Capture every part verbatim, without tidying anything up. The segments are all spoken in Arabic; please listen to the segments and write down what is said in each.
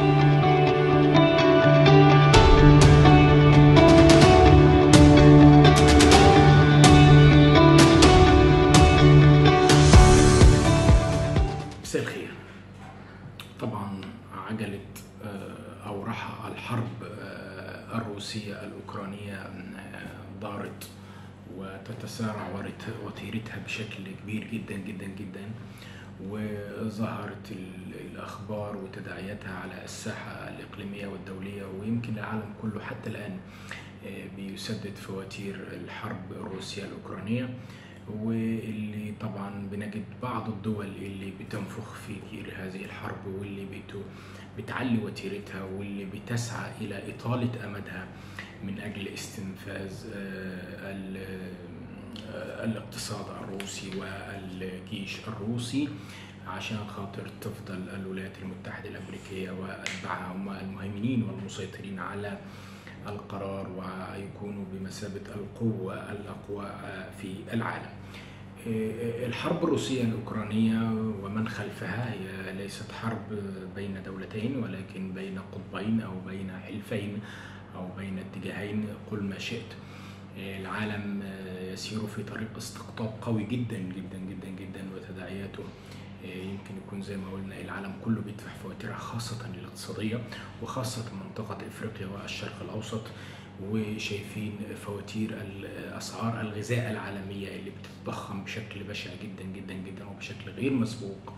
مساء الخير. طبعا عجلة أو رحى الحرب الروسية الأوكرانية دارت وتتسارع وتيرتها بشكل كبير جدا جدا جدا، وظهرت الأخبار وتداعياتها على الساحة الإقليمية والدولية، ويمكن العالم كله حتى الآن بيسدد فواتير الحرب الروسية الأوكرانية، واللي طبعا بنجد بعض الدول اللي بتنفخ في كير هذه الحرب، واللي بتعلي وتيرتها، واللي بتسعى إلى إطالة أمدها من أجل استنفاذ الاقتصاد الروسي والجيش الروسي، عشان خاطر تفضل الولايات المتحدة الأمريكية وأتباعها هم المهيمنين والمسيطرين على القرار، ويكونوا بمثابة القوة الأقوى في العالم. الحرب الروسية الأوكرانية ومن خلفها هي ليست حرب بين دولتين، ولكن بين قطبين أو بين حلفين أو بين اتجاهين، قل ما شئت. العالم يسير في طريق استقطاب قوي جدا جدا جدا جدا، وتداعياته يمكن يكون زي ما قلنا العالم كله بيدفع فواتيرها، خاصة الاقتصادية وخاصة منطقة افريقيا والشرق الاوسط، وشايفين فواتير اسعار الغذاء العالمية اللي بتتضخم بشكل بشع جدا جدا جدا وبشكل غير مسبوق،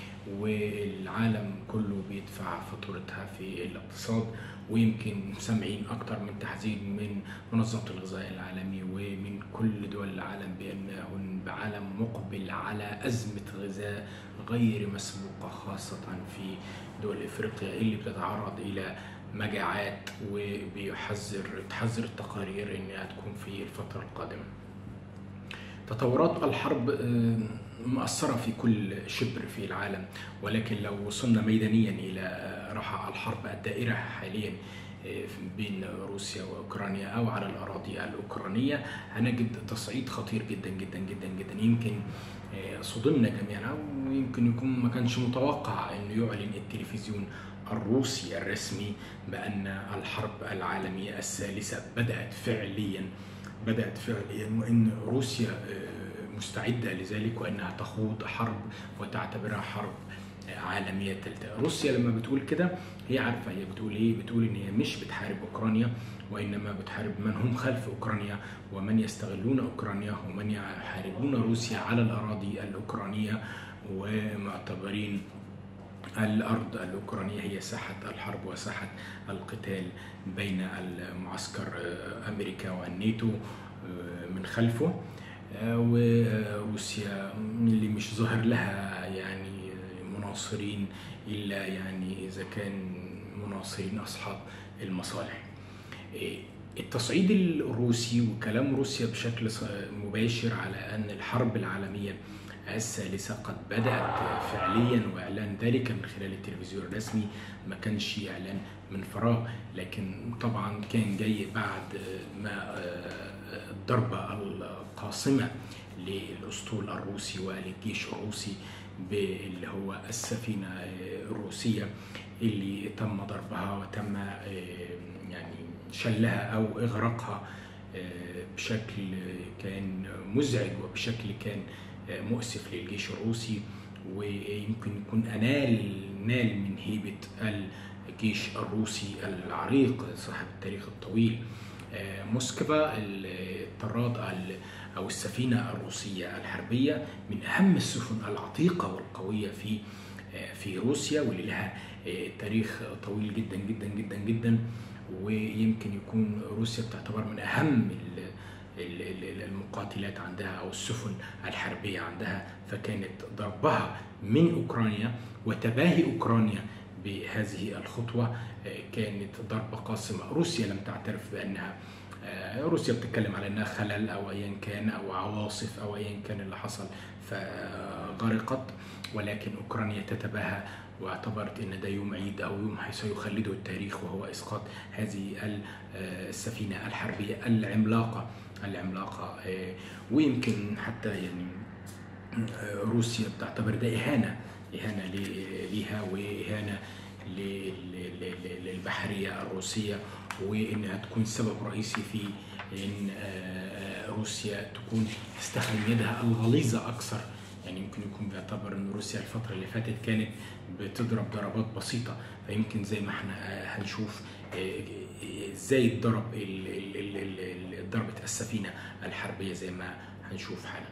والعالم كله بيدفع فاتورتها في الاقتصاد. ويمكن سامعين اكتر من تحذير من منظمة الغذاء العالمي ومن كل دول العالم بانه بعالم مقبل على ازمة غذاء غير مسبوقة، خاصة في دول افريقيا اللي بتتعرض الى مجاعات، وبيحذر تحذر التقارير انها تكون في الفترة القادمة. تطورات الحرب مؤثرة في كل شبر في العالم، ولكن لو وصلنا ميدانيا إلى رحى الحرب الدائرة حاليا بين روسيا وأوكرانيا أو على الأراضي الأوكرانية، هنجد تصعيد خطير جدا جدا جدا جدا. يمكن صدمنا جميعا، ويمكن يكون ما كانش متوقع أنه يعلن التلفزيون الروسي الرسمي بأن الحرب العالمية الثالثة بدأت فعليا بدأت فعليا وأن روسيا مستعدة لذلك، وأنها تخوض حرب وتعتبرها حرب عالمية ثالثة. روسيا لما بتقول كده هي عارفة هي بتقول إيه، بتقول إن هي مش بتحارب أوكرانيا، وإنما بتحارب من هم خلف أوكرانيا ومن يستغلون أوكرانيا ومن يحاربون روسيا على الأراضي الأوكرانية، ومعتبرين الأرض الأوكرانية هي ساحة الحرب وساحة القتال بين المعسكر أمريكا والناتو من خلفه، وروسيا اللي مش ظاهر لها يعني مناصرين إلا يعني إذا كان مناصرين أصحاب المصالح. التصعيد الروسي وكلام روسيا بشكل مباشر على أن الحرب العالمية الثالثة قد بدأت فعليا، وإعلان ذلك من خلال التلفزيون الرسمي، ما كانش إعلان من فراغ، لكن طبعا كان جاي بعد ما الضربة القاصمة للأسطول الروسي وللجيش الروسي اللي هو السفينة الروسية اللي تم ضربها وتم يعني شلها أو إغراقها بشكل كان مزعج وبشكل كان مؤسف للجيش الروسي، ويمكن يكون أنال نال من هيبة الجيش الروسي العريق صاحب التاريخ الطويل. موسكفا الطراد أو السفينة الروسية الحربية من أهم السفن العتيقة والقوية في في روسيا، واللي لها تاريخ طويل جدا جدا جدا جدا، ويمكن يكون روسيا بتعتبر من أهم المقاتلات عندها أو السفن الحربية عندها، فكانت ضربها من أوكرانيا وتباهي أوكرانيا بهذه الخطوة كانت ضربة قاصمة. روسيا لم تعترف بأنها روسيا بتتكلم على أنها خلل أو أيا كان أو عواصف أو أيا كان اللي حصل فغرقت، ولكن أوكرانيا تتباهى واعتبرت أن ده يوم عيد أو يوم سيخلده التاريخ، وهو إسقاط هذه السفينة الحربية العملاقة العملاقة ويمكن حتى يعني روسيا بتعتبر ده إهانة إهانة ليها وإهانة للبحرية الروسية، وإنها تكون سبب رئيسي في إن روسيا تكون تستخدم يدها الغليظة أكثر. يعني يمكن يكون بيعتبر إن روسيا الفترة اللي فاتت كانت بتضرب ضربات بسيطة، فيمكن زي ما احنا هنشوف ازاي الضرب ضربة السفينة الحربية زي ما هنشوف حالا.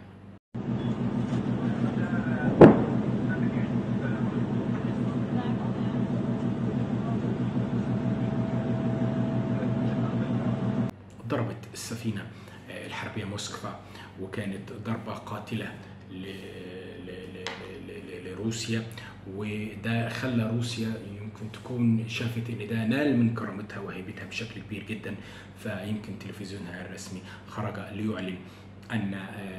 ضربت السفينة الحربية موسكفا، وكانت ضربة قاتلة لروسيا، وده خلى روسيا يمكن تكون شافت ان ده نال من كرامتها وهيبتها بشكل كبير جدا. فيمكن تلفزيونها الرسمي خرج ليعلن ان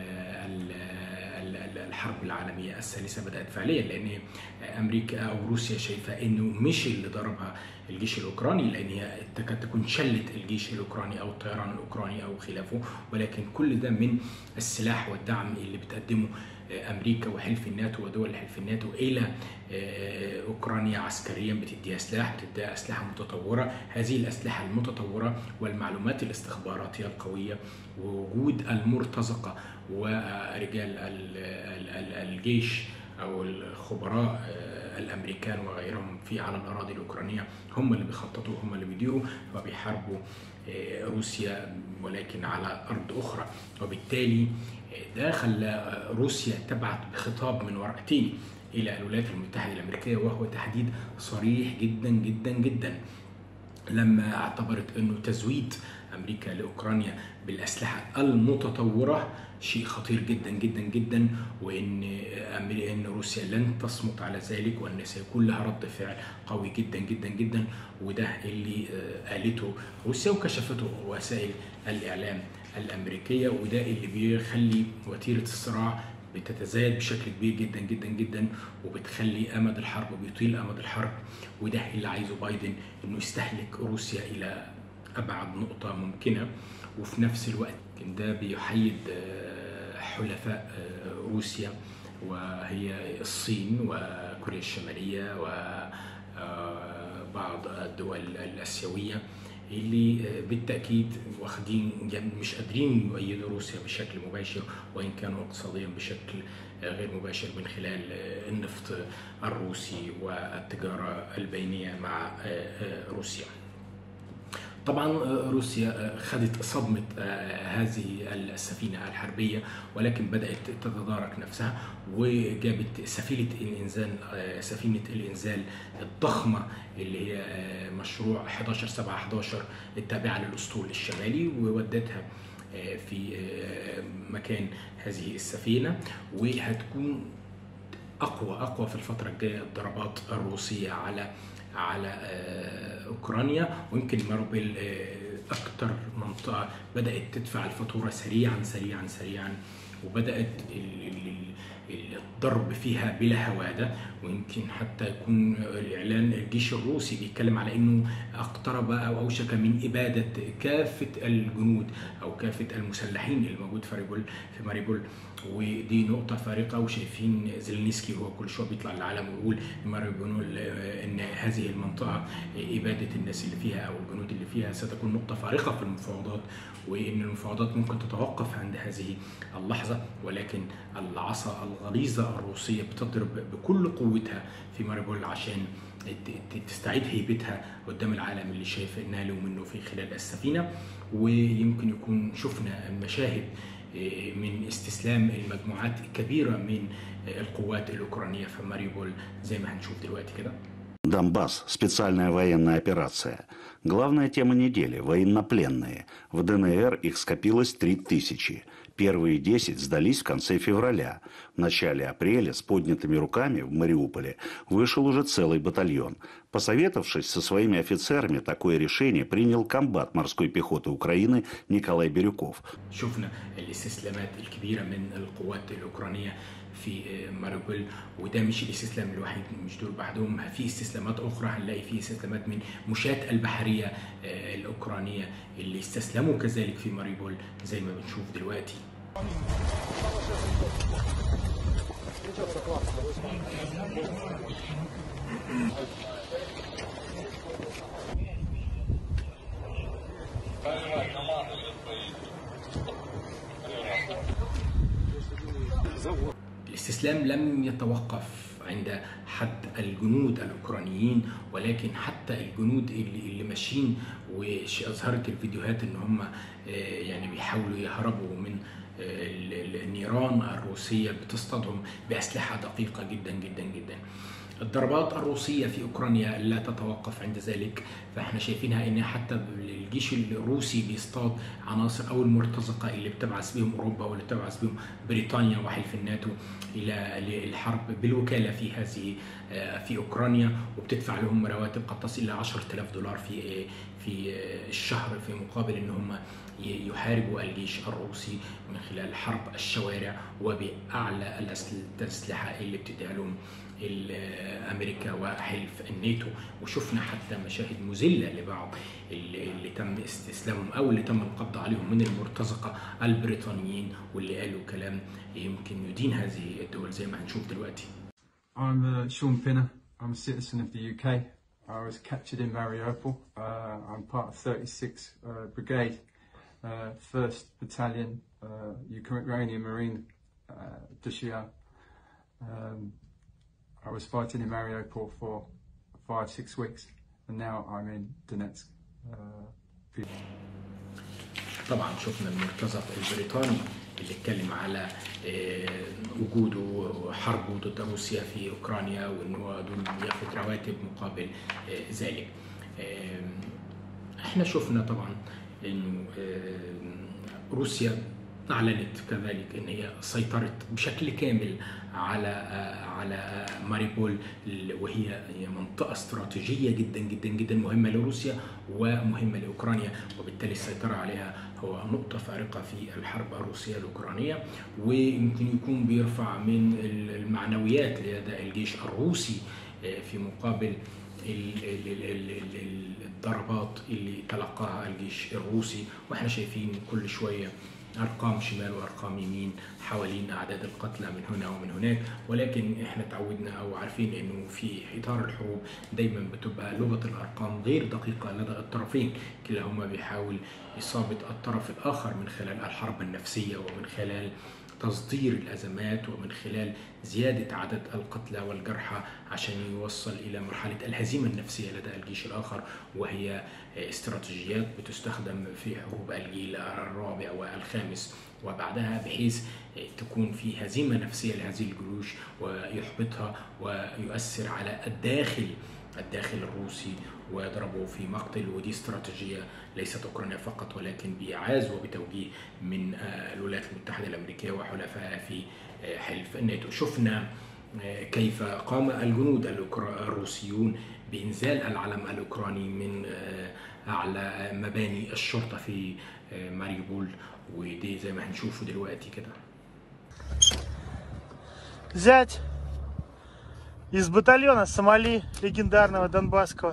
الحرب العالمية الثالثة بدأت فعليا، لان امريكا او روسيا شايفة انه مش اللي ضربها الجيش الاوكراني، لان هي تكاد تكون شلت الجيش الاوكراني او الطيران الاوكراني او خلافه، ولكن كل ده من السلاح والدعم اللي بتقدمه امريكا وحلف الناتو ودول حلف الناتو الى اوكرانيا عسكريا. بتديها سلاح، بتديها اسلحه متطوره. هذه الاسلحه المتطوره والمعلومات الاستخباراتيه القويه ووجود المرتزقه ورجال الجيش او الخبراء الامريكان وغيرهم في على الاراضي الاوكرانيه هم اللي بيخططوا، هم اللي بيديروا وبيحاربوا روسيا، ولكن على ارض اخرى. وبالتالي ده خلى روسيا تبعت بخطاب من ورقتين الى الولايات المتحده الامريكيه، وهو تحديد صريح جدا جدا جدا لما اعتبرت انه تزويد امريكا لاوكرانيا بالاسلحه المتطوره شيء خطير جدا جدا جدا، وان ان روسيا لن تصمت على ذلك، وان سيكون لها رد فعل قوي جدا جدا جدا. وده اللي قالته روسيا وكشفته وسائل الاعلام الامريكيه، وده اللي بيخلي وتيره الصراع بتتزايد بشكل كبير جدا جدا جدا، وبتخلي امد الحرب بيطيل امد الحرب. وده اللي عايزه بايدن، انه يستهلك روسيا الى ابعد نقطه ممكنه، وفي نفس الوقت ده بيحيد حلفاء روسيا وهي الصين وكوريا الشماليه وبعض الدول الاسيويه اللي بالتاكيد واخدين مش قادرين يؤيدوا روسيا بشكل مباشر، وان كانوا اقتصاديا بشكل غير مباشر من خلال النفط الروسي والتجاره البينيه مع روسيا. طبعا روسيا خدت صدمة هذه السفينة الحربية، ولكن بدأت تتدارك نفسها وجابت سفينة الإنزال سفينة الإنزال الضخمة اللي هي مشروع أحد عشر سبعة أحد عشر التابعة للأسطول الشمالي، وودتها في مكان هذه السفينة، وهتكون أقوى أقوى في الفترة الجاية الضربات الروسية على على اوكرانيا. ويمكن ماريوبول اكتر منطقه بدات تدفع الفاتوره سريعا سريعا سريعا، وبدات الضرب فيها بلا هواده. ويمكن حتى يكون الاعلان الجيش الروسي بيتكلم على انه اقترب او اوشك من اباده كافه الجنود او كافه المسلحين اللي موجود في ماريوبول في ماريوبول ودي نقطه فارقه. وشايفين زيلينسكي هو كل شويه بيطلع للعالم ويقول ماريوبول ان هذه المنطقه اباده الناس اللي فيها او الجنود اللي فيها ستكون نقطه فارقه في المفاوضات، وان المفاوضات ممكن تتوقف عند هذه اللحظه. ولكن العصا الغليظه الروسيه بتضرب بكل قوتها في ماريوبول عشان تستعيد هيبتها قدام العالم اللي شايف نالوا منه في خلال السفينه. ويمكن يكون شفنا مشاهد من استسلام المجموعات الكبيره من القوات الاوكرانيه في ماريوبول زي ما هنشوف دلوقتي كده. Донбасс – специальная военная операция. Главная тема недели – военнопленные. В ДНР их скопилось три тысячи. Первые десять сдались в конце февраля. В начале апреля с поднятыми руками в Мариуполе вышел уже целый батальон. Посоветовавшись со своими офицерами, такое решение принял комбат морской пехоты Украины Николай Бирюков. شفنا الاستسلامات الكبيرة من القوات الأوكرانية في ماريوبول، وده مش الاستسلام الوحيد، مش دول بعدهم، في استسلامات اخرى. هنلاقي في استسلامات من مشاة البحريه الاوكرانيه اللي استسلموا كذلك في ماريوبول زي ما بنشوف دلوقتي. الاستسلام لم يتوقف عند حد الجنود الأوكرانيين، ولكن حتى الجنود اللي, اللي ماشيين، وأظهرت الفيديوهات إن هم يعني بيحاولوا يهربوا من النيران الروسية بتصطدم بأسلحة دقيقة جدا جدا جدا. الضربات الروسية في أوكرانيا لا تتوقف عند ذلك، فاحنا شايفينها ان حتى الجيش الروسي بيصطاد عناصر او المرتزقة اللي بتبعث بهم أوروبا واللي بتبعث بهم بريطانيا وحلف الناتو إلى الحرب بالوكالة في هذه في أوكرانيا، وبتدفع لهم رواتب قد تصل إلى عشرة آلاف دولار في في الشهر في مقابل ان هم يحاربوا الجيش الروسي من خلال حرب الشوارع وبأعلى الأسلحة اللي بتديها لهم امريكا وحلف الناتو. وشفنا حتى مشاهد مذله لبعض اللي تم استسلامهم او اللي تم القبض عليهم من المرتزقه البريطانيين، واللي قالوا كلام يمكن يدين هذه الدول زي ما هنشوف دلوقتي. I'm uh, Sean Pinner. I'm a citizen of the U K. I was captured in Mariupol. Uh, I'm part of thirty-six uh, Brigade, uh, first Battalion, uh, Ukrainian Marine uh, Dushiya. Um, I was fighting in Mariupol for five, six weeks, and now I'm in Donetsk. Uh, طبعا شفنا المرتزق البريطاني اللي اتكلم على وجوده وحربه ضد روسيا في اوكرانيا، وانه دول ياخد رواتب مقابل ذلك. احنا شفنا طبعا انه روسيا اعلنت كذلك ان هي سيطرت بشكل كامل على على ماريبول، وهي منطقه استراتيجيه جدا جدا جدا مهمه لروسيا ومهمه لاوكرانيا، وبالتالي السيطره عليها هو نقطه فارقه في الحرب الروسيه الاوكرانيه، ويمكن يكون بيرفع من المعنويات لدى الجيش الروسي في مقابل الضربات اللي تلقاها الجيش الروسي. واحنا شايفين كل شويه ارقام شمال وارقام يمين حوالين اعداد القتلى من هنا ومن هناك، ولكن احنا تعودنا او عارفين انه في اطار الحروب دايما بتبقى لغه الارقام غير دقيقه لدى الطرفين، كلاهما بيحاول اصابه الطرف الاخر من خلال الحرب النفسيه ومن خلال تصدير الازمات ومن خلال زياده عدد القتلى والجرحى عشان يوصل الى مرحله الهزيمه النفسيه لدى الجيش الاخر، وهي استراتيجيات بتستخدم في حروب الجيل الرابع والخامس وبعدها، بحيث تكون في هزيمه نفسيه لهذه الجيوش ويحبطها ويؤثر على الداخل الداخل الروسي ويضربوا في مقتل. ودي استراتيجيه ليست اوكرانيا فقط، ولكن باعاز وبتوجيه من الولايات المتحده الامريكيه وحلفائها في حلف الناتو. شفنا كيف قام الجنود الروسيون بإنزال العلم الأوكراني من أعلى مباني الشرطة في ماريوبول، ودي زي ما هنشوفه دلوقتي كده. Зять из батальона Сомали легендарного донбасского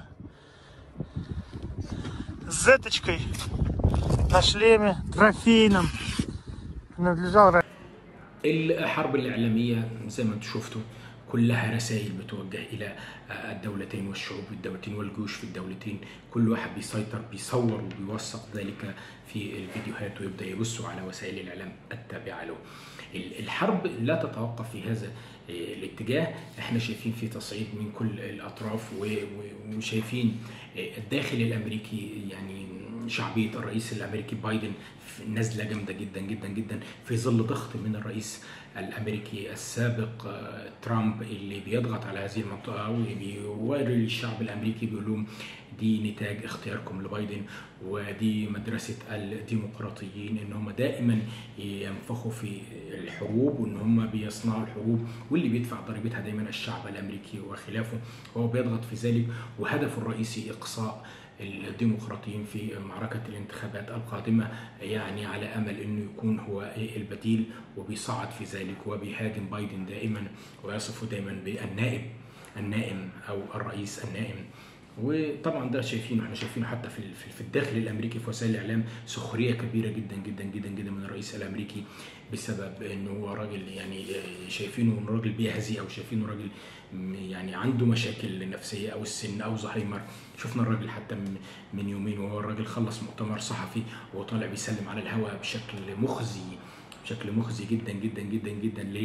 с зеточкой на шлеме трофейном принадлежал. الحرب الإعلامية زي ما انتم شفتوا كلها رسائل بتوجه إلى الدولتين والشعوب الدولتين والجيوش في الدولتين، كل واحد بيسيطر بيصور وبيوثق ذلك في الفيديوهات ويبدأ يبثوا على وسائل الإعلام التابعة له. الحرب لا تتوقف في هذا الاتجاه، احنا شايفين في تصعيد من كل الأطراف وشايفين الداخل الأمريكي، يعني شعبية الرئيس الأمريكي بايدن نزلة جامدة جدا جدا جدا في ظل ضغط من الرئيس الأمريكي السابق ترامب اللي بيضغط على هذه المنطقة وبيوري للشعب الأمريكي بيقول لهم دي نتاج اختياركم لبايدن، ودي مدرسة الديمقراطيين ان هم دائما ينفخوا في الحروب وان هم بيصنعوا الحروب واللي بيدفع ضريبتها دايما الشعب الأمريكي وخلافه، وهو بيضغط في ذلك. وهدفه الرئيسي إقصاء الديمقراطيين في معركة الانتخابات القادمة، يعني على أمل أنه يكون هو البديل، وبيصعد في ذلك وبيهاجم بايدن دائما ويصفه دائما بالنائب النائم أو الرئيس النائم. وطبعا ده شايفينه احنا شايفينه حتى في في الداخل الامريكي في وسائل الاعلام سخريه كبيره جدا جدا جدا جدا من الرئيس الامريكي بسبب انه هو راجل، يعني شايفينه انه راجل بيهزي او شايفينه راجل يعني عنده مشاكل نفسيه او السن او زهايمر. شفنا الراجل حتى من يومين وهو الراجل خلص مؤتمر صحفي وهو طالع بيسلم على الهواء بشكل مخزي بشكل مخزي جدا جدا جدا جدا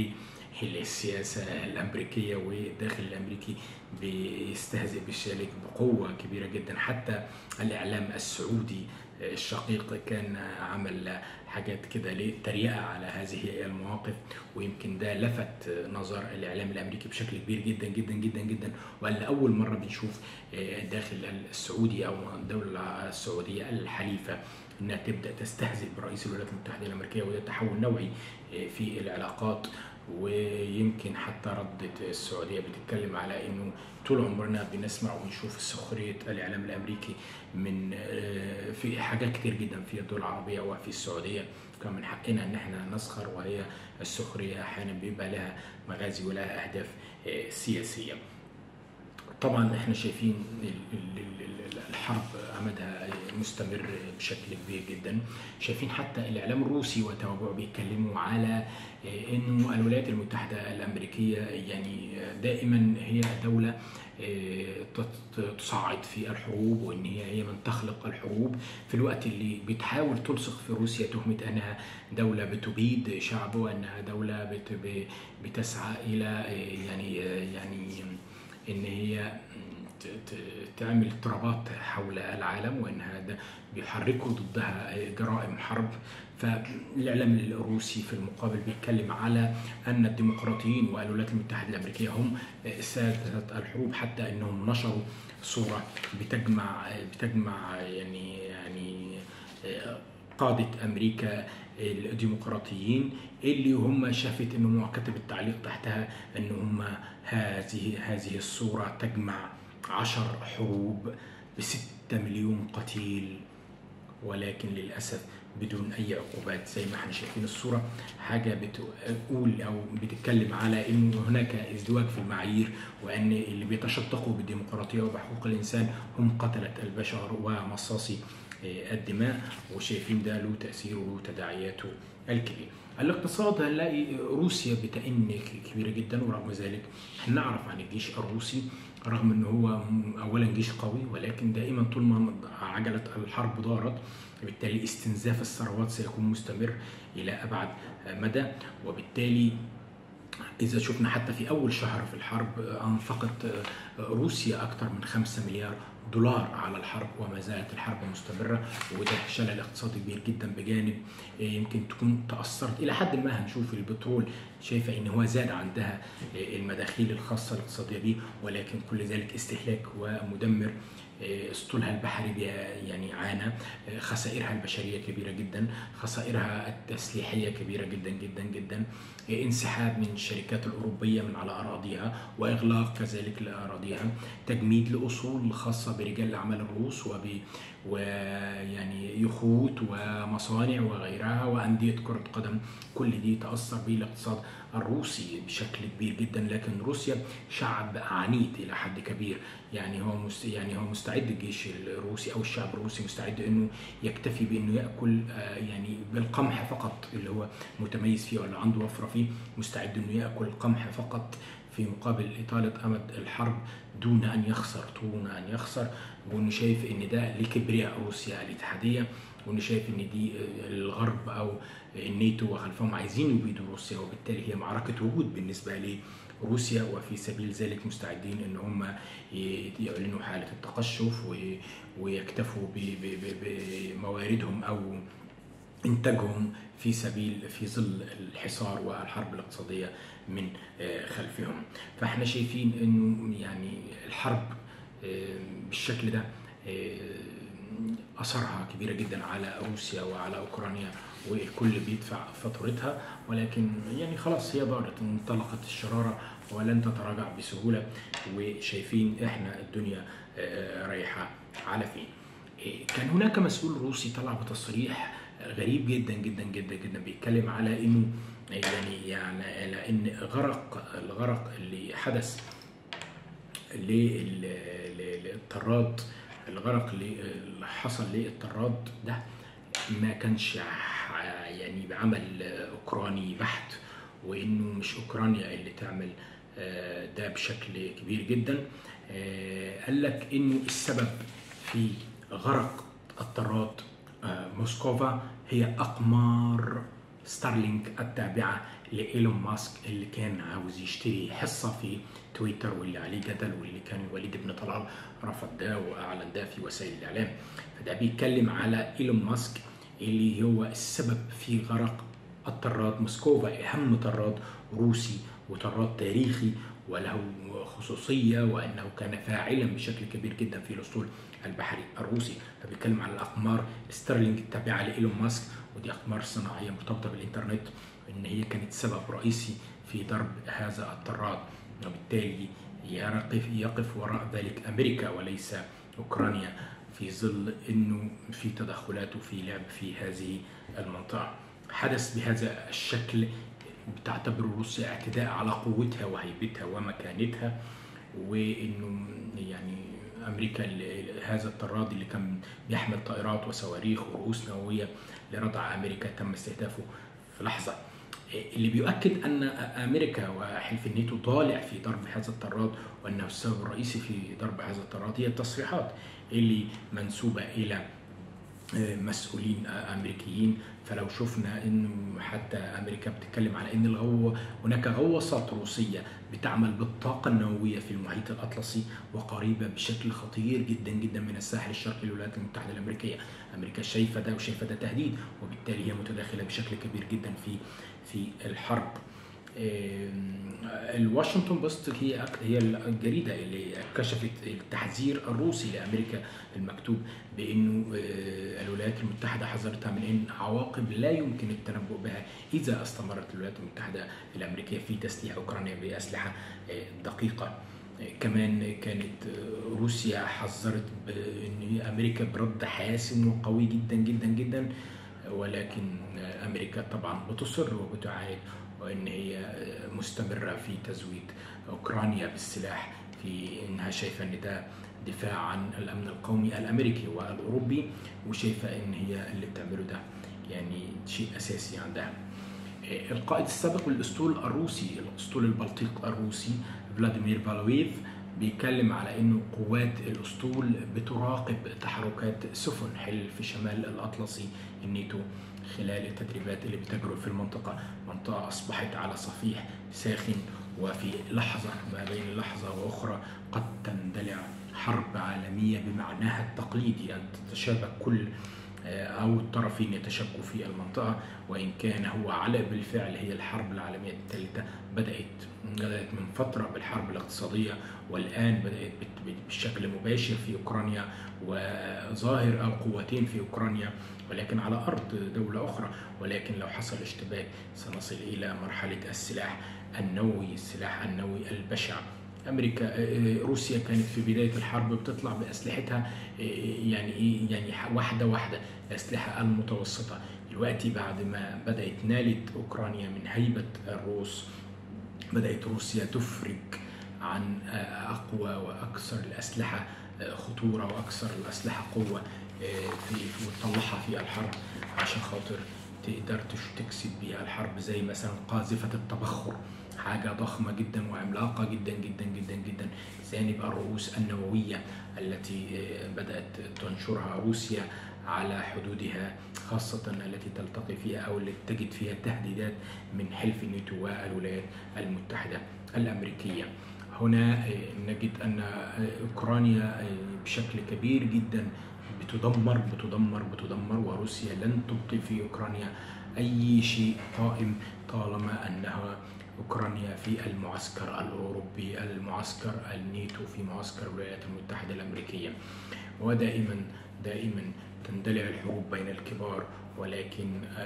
السياسة الأمريكية والداخل الأمريكي بيستهزئ بالشالك بقوة كبيرة جدا. حتى الإعلام السعودي الشقيق كان عمل حاجات كده للتريقة على هذه المواقف، ويمكن ده لفت نظر الإعلام الأمريكي بشكل كبير جدا جدا جدا جدا. وقال لأول مرة بنشوف داخل السعودي أو الدولة السعودية الحليفة انها تبدا تستهزئ برئيس الولايات المتحده الامريكيه، وده تحول نوعي في العلاقات. ويمكن حتى ردت السعوديه بتتكلم على انه طول عمرنا بنسمع ونشوف سخريه الاعلام الامريكي من في حاجات كتير جدا في الدول العربيه وفي السعوديه، كان من حقنا ان احنا نسخر، وهي السخريه احيانا بيبقى لها مغازي ولها اهداف سياسيه. طبعا احنا شايفين الحرب امدها مستمر بشكل كبير جدا. شايفين حتى الاعلام الروسي وتوابعه بيتكلموا على انه الولايات المتحده الامريكيه يعني دائما هي دوله تصعد في الحروب، وان هي هي من تخلق الحروب، في الوقت اللي بتحاول تلصق في روسيا تهمه انها دوله بتبيد شعبه، وانها دوله بتسعى الى يعني يعني ان هي تعمل اضطرابات حول العالم، وان هذا بيحركوا ضدها جرائم حرب. فالاعلام الروسي في المقابل بيتكلم على ان الديمقراطيين والولايات المتحده الامريكيه هم سادة الحروب، حتى انهم نشروا صوره بتجمع بتجمع يعني يعني قاده امريكا الديمقراطيين اللي هم شافت انه كتب التعليق تحتها ان هم هذه هذه الصوره تجمع عشر حروب بستة مليون قتيل، ولكن للأسف بدون أي عقوبات. زي ما احنا شايفين الصورة، حاجة بتقول أو بتتكلم على أن هناك ازدواج في المعايير، وأن اللي بيتشدقوا بالديمقراطية وبحقوق الإنسان هم قتلة البشر ومصاصي الدماء. وشايفين ده له تأثيره وله تداعياته الكبيرة. الاقتصاد هنلاقي روسيا بتأن كبيرة جدا، ورغم ذلك احنا نعرف عن الجيش الروسي رغم انه هو اولا جيش قوي، ولكن دائما طول ما عجله الحرب دارت بالتالي استنزاف الثروات سيكون مستمر الى ابعد مدى. وبالتالي إذا شفنا حتى في أول شهر في الحرب أنفقت روسيا أكثر من خمسة مليار دولار على الحرب، وما زالت الحرب مستمرة، وده شلل اقتصادي كبير جدا. بجانب يمكن تكون تأثرت إلى حد ما، هنشوف البترول شايفة إن هو زاد عندها المداخيل الخاصة الاقتصادية به، ولكن كل ذلك استهلاك ومدمر. اسطولها البحري يعني عانى، خسائرها البشريه كبيره جدا، خسائرها التسليحيه كبيره جدا جدا جدا، انسحاب من الشركات الاوروبيه من على اراضيها، واغلاق كذلك لاراضيها، تجميد لاصول خاصه برجال الاعمال الروس وب ويعني يخوت ومصانع وغيرها وانديه كره قدم. كل دي تاثر به الاقتصاد الروسي بشكل كبير جدا. لكن روسيا شعب عنيد الى حد كبير، يعني هو مست... يعني هو مستعد، الجيش الروسي او الشعب الروسي مستعد انه يكتفي بانه ياكل يعني بالقمح فقط، اللي هو متميز فيه ولا عنده وفره فيه، مستعد انه ياكل القمح فقط في مقابل اطاله امد الحرب دون ان يخسر دون ان يخسر. وانه شايف ان ده لكبرياء روسيا الاتحاديه، وانه شايف ان دي الغرب او الناتو وخلفهم عايزين يبيدوا روسيا، وبالتالي هي معركه وجود بالنسبه لروسيا، وفي سبيل ذلك مستعدين ان هم يعلنوا حاله التقشف ويكتفوا بمواردهم او انتاجهم في سبيل في ظل الحصار والحرب الاقتصاديه من خلفهم. فاحنا شايفين انه يعني الحرب بالشكل ده اثرها كبيره جدا على روسيا وعلى اوكرانيا، والكل بيدفع فاتورتها، ولكن يعني خلاص هي دارت، انطلقت الشراره ولن تتراجع بسهوله، وشايفين احنا الدنيا رايحه على فين. كان هناك مسؤول روسي طلع بتصريح غريب جدا جدا جدا جدا، بيتكلم على انه يعني يعني على ان غرق الغرق اللي حدث للطراد، الغرق اللي حصل للطراد ده ما كانش يعني بعمل اوكراني بحت، وانه مش اوكرانيا اللي تعمل ده بشكل كبير جدا. قال لك انه السبب في غرق الطراد موسكوفا هي اقمار ستارلينك التابعه لإيلون ماسك اللي كان عاوز يشتري حصة في تويتر واللي عليه جدل، واللي كان الوليد بن طلال رفض ده وأعلن ده في وسائل الإعلام. فده بيتكلم على إيلون ماسك اللي هو السبب في غرق الطراد موسكوفا، أهم طراد روسي وطراد تاريخي وله خصوصية، وأنه كان فاعلا بشكل كبير جدا في الأسطول البحري الروسي. فبيتكلم على الأقمار ستارلينك التابعة لإيلون ماسك، ودي أقمار صناعية مرتبطة بالإنترنت، إن هي كانت سبب رئيسي في ضرب هذا الطراد، وبالتالي يقف يقف وراء ذلك أمريكا وليس أوكرانيا، في ظل أنه في تدخلات وفي لعب في هذه المنطقة. حدث بهذا الشكل بتعتبر روسيا اعتداء على قوتها وهيبتها ومكانتها، وانه يعني امريكا هذا الطراد اللي كان بيحمل طائرات وصواريخ ورؤوس نوويه لردع امريكا تم استهدافه في لحظه، اللي بيؤكد ان امريكا وحلف الناتو ضالع في ضرب هذا الطراد، وانه السبب الرئيسي في ضرب هذا الطراد هي التصريحات اللي منسوبه الى مسؤولين امريكيين. فلو شفنا انه حتى امريكا بتتكلم على ان الغو هناك غواصات روسيه بتعمل بالطاقه النوويه في المحيط الاطلسي وقريبه بشكل خطير جدا جدا من الساحل الشرقي للولايات المتحده الامريكيه. امريكا شايفه ده وشايفه ده تهديد، وبالتالي هي متداخله بشكل كبير جدا في في الحرب. الواشنطن بوست هي هي الجريده اللي كشفت التحذير الروسي لامريكا المكتوب بانه الولايات المتحده حذرتها من ان عواقب لا يمكن التنبؤ بها اذا استمرت الولايات المتحده الامريكيه في تسليح اوكرانيا باسلحه دقيقه. كمان كانت روسيا حذرت بان امريكا برد حاسم وقوي جدا جدا جدا، ولكن امريكا طبعا بتصر وبتعاند، وان هي مستمره في تزويد اوكرانيا بالسلاح، في انها شايفه ان ده دفاع عن الامن القومي الامريكي والاوروبي، وشايفه ان هي اللي بتعمله ده يعني شيء اساسي عندها. القائد السابق للاسطول الروسي، الاسطول البلطيق الروسي فلاديمير فالويف، بيتكلم على انه قوات الاسطول بتراقب تحركات سفن حلف شمال الاطلسي الناتو خلال التدريبات اللي بتجري في المنطقة. منطقة أصبحت على صفيح ساخن، وفي لحظة ما بين لحظة وأخرى قد تندلع حرب عالمية بمعناها التقليدي، أن تتشابك كل أو الطرفين يتشابكوا في المنطقة، وإن كان هو على بالفعل هي الحرب العالمية الثالثة بدأت بدأت من فترة بالحرب الاقتصادية، والآن بدأت بشكل مباشر في أوكرانيا، وظاهر القوتين في أوكرانيا ولكن على أرض دولة أخرى. ولكن لو حصل اشتباك سنصل إلى مرحلة السلاح النووي، السلاح النووي البشع. أمريكا روسيا كانت في بداية الحرب بتطلع بأسلحتها يعني إيه يعني واحدة واحدة، الأسلحة المتوسطة. دلوقتي بعد ما بدأت نالت أوكرانيا من هيبة الروس، بدأت روسيا تفرج عن أقوى وأكثر الأسلحة خطورة وأكثر الأسلحة قوة في وتطلعها في الحرب عشان خاطر تقدر تكسب بيها الحرب، زي مثلا قاذفة التبخر، حاجة ضخمة جدا وعملاقة جدا جدا جدا جدا، جانب الرؤوس النووية التي بدأت تنشرها روسيا على حدودها، خاصة التي تلتقي فيها أو التي تجد فيها تهديدات من حلف الناتو والولايات المتحدة الأمريكية. هنا نجد أن أوكرانيا بشكل كبير جدا بتدمر بتدمر بتدمر وروسيا لن تبقي في أوكرانيا أي شيء قائم طالما أنها أوكرانيا في المعسكر الأوروبي، المعسكر الناتو، في معسكر الولايات المتحدة الأمريكية. ودائما دائما تندلع الحروب بين الكبار، ولكن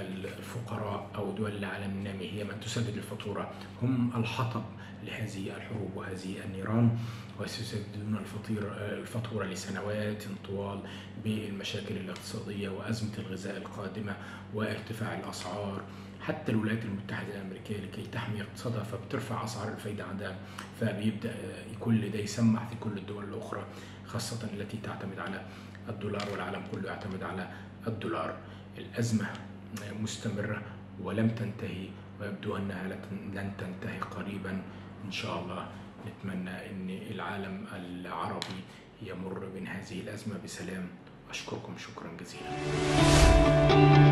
الفقراء أو دول العالم النامي هي من تسدد الفاتورة، هم الحطب لهذه الحروب وهذه النيران، وسيسددون الفاتورة لسنوات طوال بالمشاكل الاقتصادية وأزمة الغذاء القادمة وارتفاع الأسعار. حتى الولايات المتحدة الأمريكية لكي تحمي اقتصادها فبترفع أسعار الفايدة عندها، فبيبدأ كل ده يسمح في كل الدول الأخرى، خاصة التي تعتمد على الدولار، والعالم كله يعتمد على الدولار. الأزمة مستمرة ولم تنتهي، ويبدو أنها لن تنتهي قريبا إن شاء الله. نتمنى أن العالم العربي يمر من هذه الأزمة بسلام. أشكركم شكرا جزيلا.